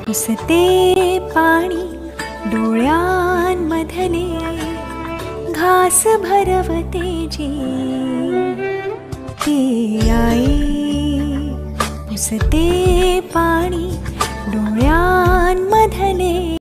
पुसते पाणी डोळ्यांमधले, घास भरवते जी ती आई. पुसते पाणी डोळ्यांमधले.